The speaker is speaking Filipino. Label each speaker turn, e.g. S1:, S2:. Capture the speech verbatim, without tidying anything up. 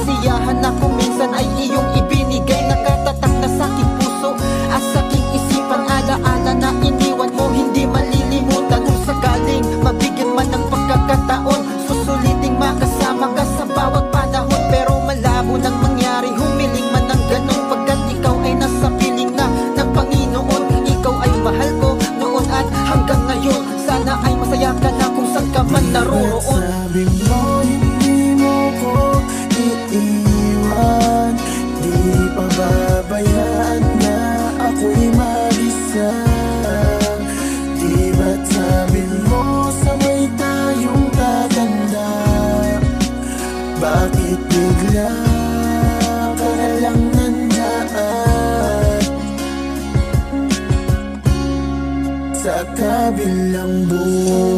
S1: kasiyahan na kung minsan ay iyong ibinigay. Nakatatak na sa'king puso at sa'king isipan, alaala na iniwan mo, hindi malilimutan. Kung sakaling mabigyan man ng pagkakataon, susuliting makasama ka sa bawat panahon. Pero malabo nang mangyari, humiling man ng ganun, pagkat ikaw ay nasa piling na ng Panginoon. Ikaw ay mahal ko noon at hanggang ngayon. Sana ay masaya ka na kung saan ka man naroroon.
S2: Sabi mo hindi mo ko iiwan, di pababayaan na ako'y mag-isa. Di ba't sabi mo sabay tayong tatanda? Bakit bigla ka na lang nandyan sa kabilang buhay?